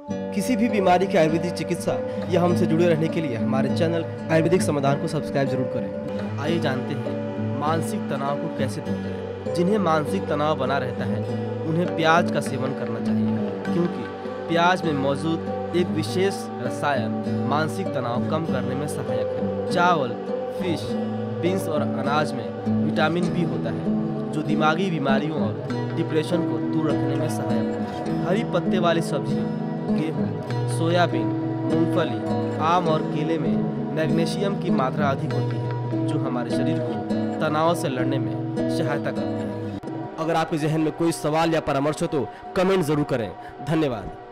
किसी भी बीमारी की आयुर्वेदिक चिकित्सा या हमसे जुड़े रहने के लिए हमारे चैनल आयुर्वेदिक समाधान को सब्सक्राइब जरूर करें। आइए जानते हैं मानसिक तनाव को कैसे दूर करें। जिन्हें मानसिक तनाव बना रहता है उन्हें प्याज का सेवन करना चाहिए, क्योंकि प्याज में मौजूद एक विशेष रसायन मानसिक तनाव कम करने में सहायक है। चावल, फिश, बीन्स और अनाज में विटामिन बी होता है जो दिमागी बीमारियों और डिप्रेशन को दूर रखने में सहायक है। हरी पत्ते वाली सब्जियों, गेहूँ, सोयाबीन, मूंगफली, आम और केले में मैग्नीशियम की मात्रा अधिक होती है जो हमारे शरीर को तनाव से लड़ने में सहायता करती है। अगर आपके जहन में कोई सवाल या परामर्श हो तो कमेंट जरूर करें। धन्यवाद।